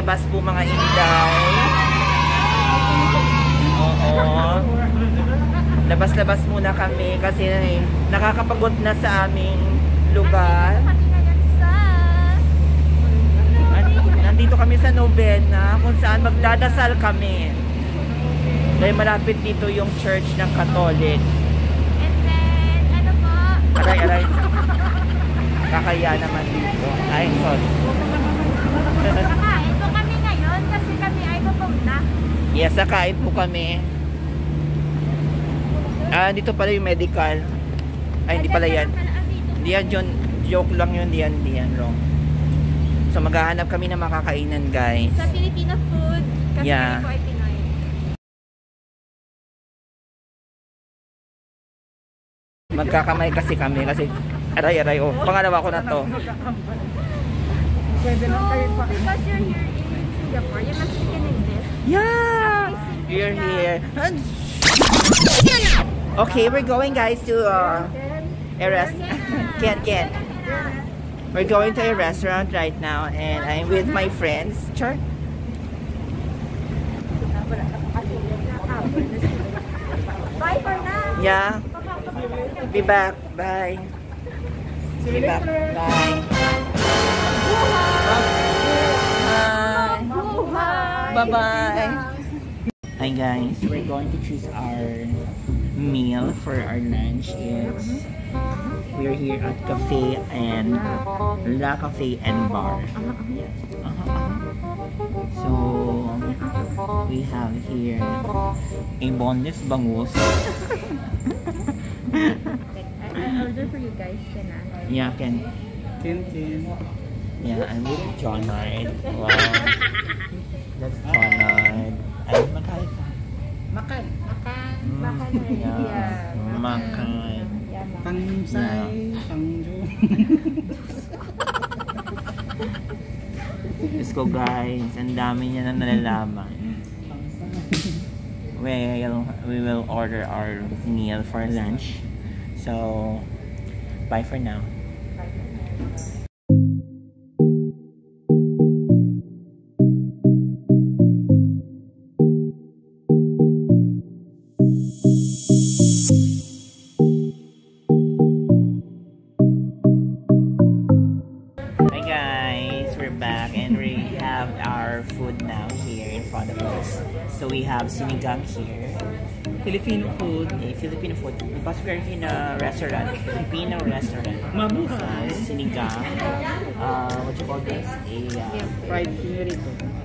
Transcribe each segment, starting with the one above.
labas po mga inday. Oo. Labas-labas muna kami kasi nakakapagod na sa aming lugar. Nandito kami sa Novena kung saan magdadasal kami. Dahil malapit dito yung church ng Catholic. And then, ano po? Aray. Kakaya naman dito. Ay, sorry. Kakain po kami ngayon kasi kami ay gutom na. Yes, kakain po kami. Dito pala yung medical. Ay, hindi pala yan. Hindi yan, joke lang yun. Hindi yan, wrong. So, maghahanap kami ng makakainan, guys. Sa Filipino food, kasi yeah. kami po ay Pinoy. Magkakamay kasi kami kasi aray, oh. Pangalawa ko na to. So, because you're here in Singapore, you must speak in English. Yeah! You're here. Okay, we're going guys to a restaurant. Ken. We're going to a restaurant right now and I'm with my friends. Sure. Bye for now. Yeah. Be back. Bye. Be back. Bye. Bye-bye. Hi guys, we're going to choose our meal for our lunch. We're here at Cafe and La Cafe and Bar. So we have here a boneless bangus. I'll order for you guys, can I? Yeah, Ken. Yeah, I'm with John Hart. Wow. That's John Hart. Ay, magkaya ka. Makan. Yeah. Makan. Pangsay, pangjo. Let's go guys. Ang dami niya na nalalaman. We will order our meal for lunch. So, bye for now. Hi guys, we're back and we have our food now here in front of us. So we have sinigang here. Filipino food. Filipino food. Because we're in a restaurant. Filipino restaurant. Mabuhay. Sinigang. What you call this? Fried pinirito.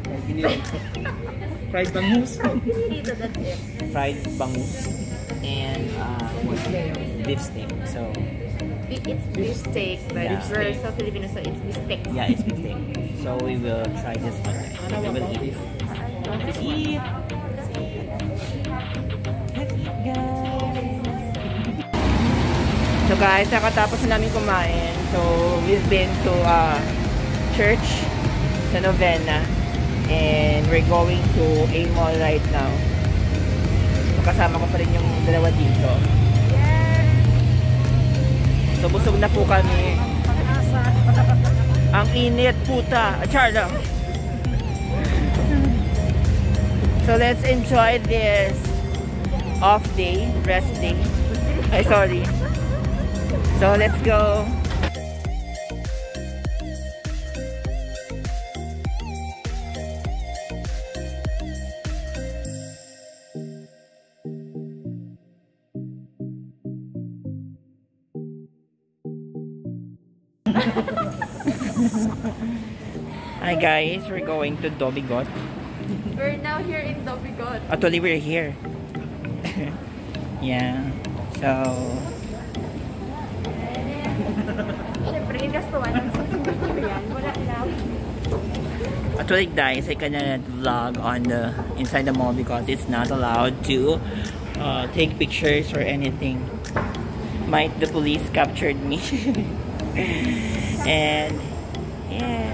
Fried bangus. Fried bangus. And beef steak. So It's beef steak, but yeah. we're so Filipino, so it's beef steak. yeah, it's beef steak. So we will try this one. We will eat. Let's eat. So guys, nakatapos na namin kumain. So we've been to church sa Novena and we're going to a mall right now. So, kasama ko pa rin yung dalawa dito. So busog na po kami. Ang init puta. Charla. So let's enjoy this off day, rest day. Ay, sorry. So let's go. Hi guys, we're going to Dobigot. We're now here in Dobigot. Actually, we're here. Yeah. So Siyempre, gastuan ng yan. Wala lang. actually guys, I cannot vlog on the inside the mall because it's not allowed to take pictures or anything. Might the police captured me. And yeah.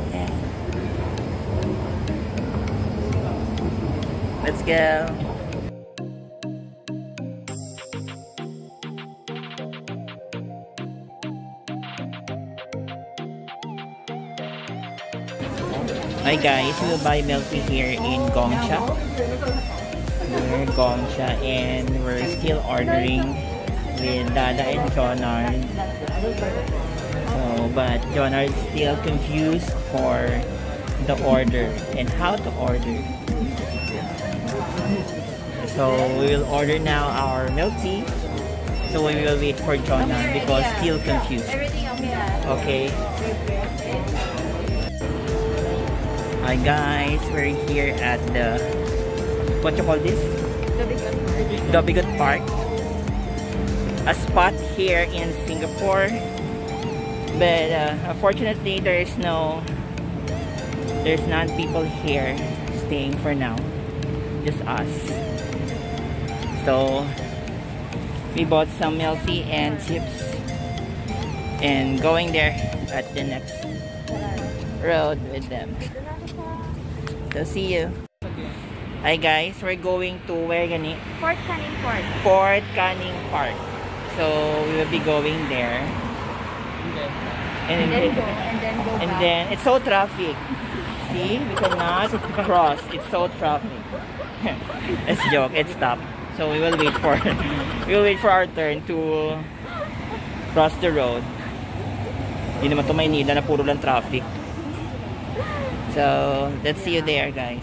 Let's go. Hi guys, we will buy milk tea here in Gongcha. We're in Gongcha and we're still ordering with Dada and Jonard. So, but Jonard is still confused for the order and how to order. So we will order now our milk tea. So we will wait for Jonard because still confused. Everything Okay. okay. Hi guys, we're here at the, what you call this? Dobigot Park. A spot here in Singapore. But unfortunately there's not people here staying for now. Just us. So we bought some milk tea and chips and going there at the next road with them. So see you. Hi guys, we're going to where gani? Fort Canning Park. Fort Canning Park. So we will be going there. And then go and back. then it's so traffic. See, we cannot cross. It's so traffic. Let's joke. It's stopped. So we will wait for our turn to cross the road. Hindi naman to Maynila na puro lang traffic. So let's see you there, guys.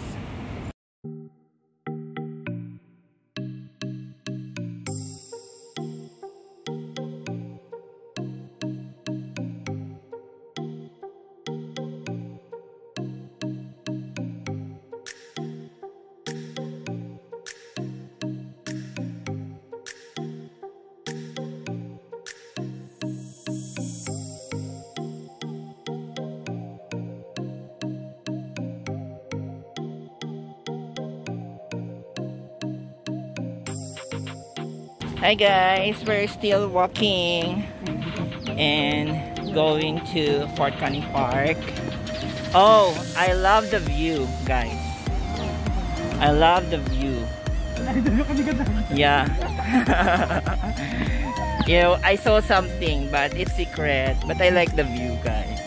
Hi guys, we're still walking and going to Fort Canning Park. Oh, I love the view, guys. I love the view. Yeah. You know, I saw something, but it's secret. But I like the view, guys.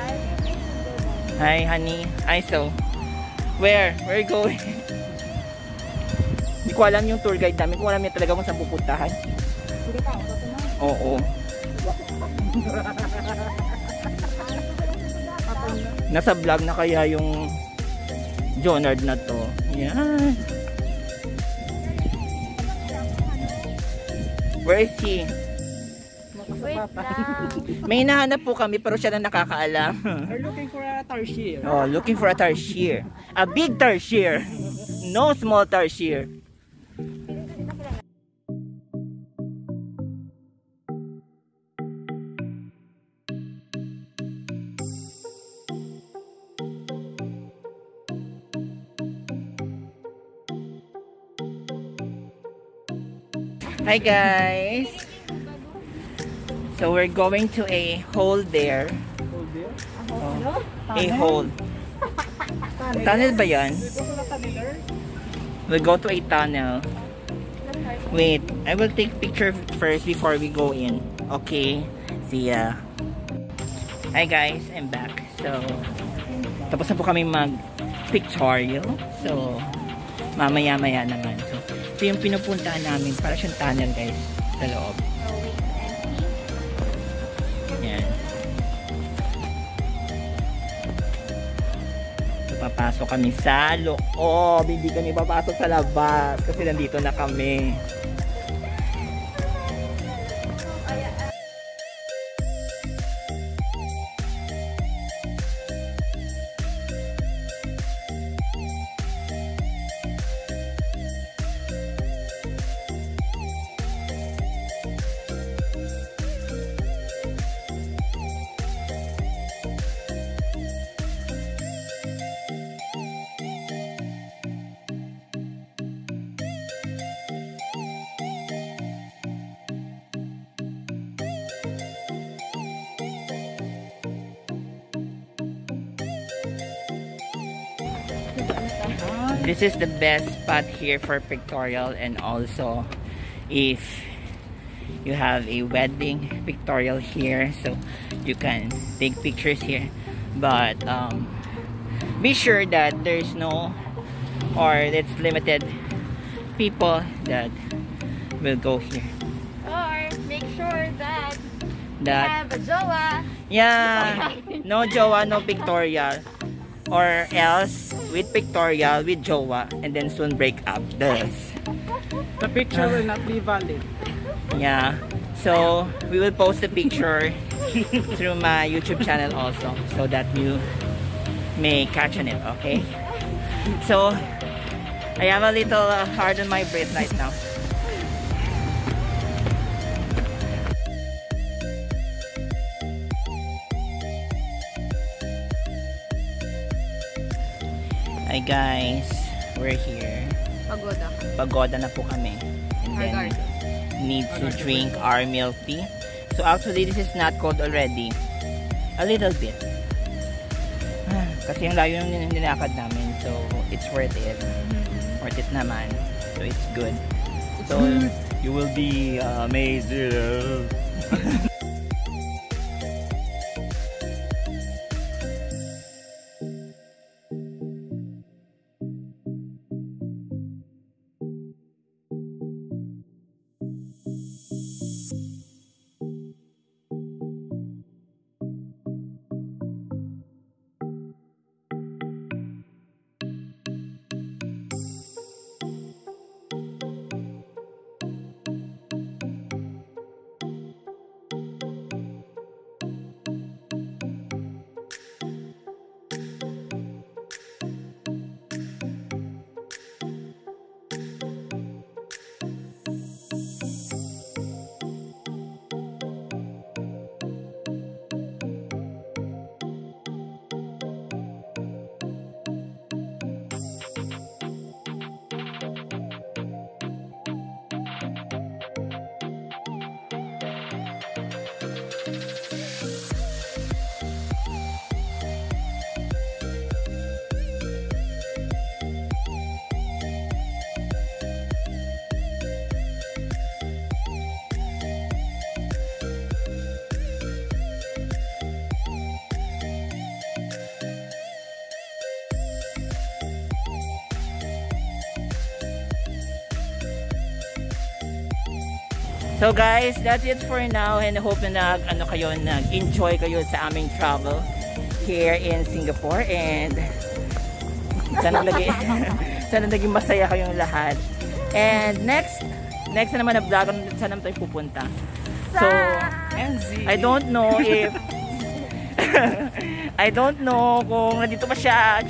Hi, honey. I saw. Where? Where are you going? Hindi ko alam yung tour guide namin. Hindi ko alam niya talaga kung saan pupuntahan. Oo. Nasa vlog na kaya yung Jonard na to. Yan. Where is he? May hinahanap po kami pero siya na nakakaalam. We're looking for a tarsier. Oh, looking for a tarsier. A big tarsier. No small tarsier. Hi guys. So we're going to a hole there. A hole. Tunnel ba yan? We'll go to a tunnel. Wait, I will take picture first before we go in. Okay. See ya. Hi guys, I'm back. So, tapos na po kami mag-pictorial. So, mamaya-maya naman. So, ito yung pinupuntahan namin. Para siyang tunnel guys. Sa loob. Yan. So, papasok kami sa loob. Hindi kami papasok sa labas. Kasi nandito na kami. This is the best spot here for pictorial, and also if you have a wedding pictorial here, so you can take pictures here. But be sure that there's no or it's limited people that will go here. Or make sure that That you have a jowa. yeah, no jowa, no pictorial. Or else with pictorial, with jowa, and then soon break up. Thus. The picture will not be valid. Yeah. So we will post the picture through my YouTube channel also, so that you may catch on it. Okay. So I have a little hard on my breath right now. Hi guys, we're here. Pagoda. Pagoda na po kami. And then need to drink our milk tea. So actually this is not cold already. A little bit. Kasi yung layo yung nilakad namin. So it's worth it. Worth it naman. So it's good. So you will be amazed. So guys, that's it for now, and I hope na nag-enjoy kayo sa aming travel here in Singapore, and sana naging masaya kayong lahat. And next na naman na vlog, saan naman tayo pupunta. So I don't know if I don't know kung nandito pa siya.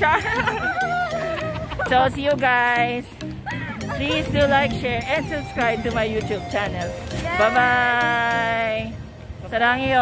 So see you guys. Please do like, share, and subscribe to my YouTube channel. Bye-bye! Sarangyo!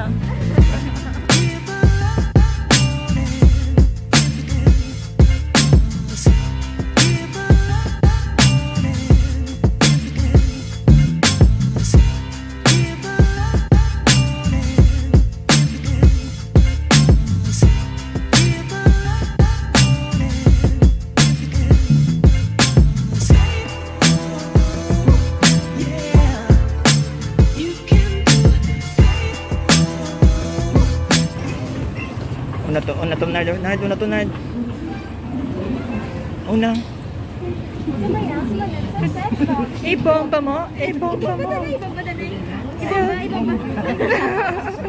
Una to, Nard. Una. Ibomba mo. Ibomba mo. Ibomba.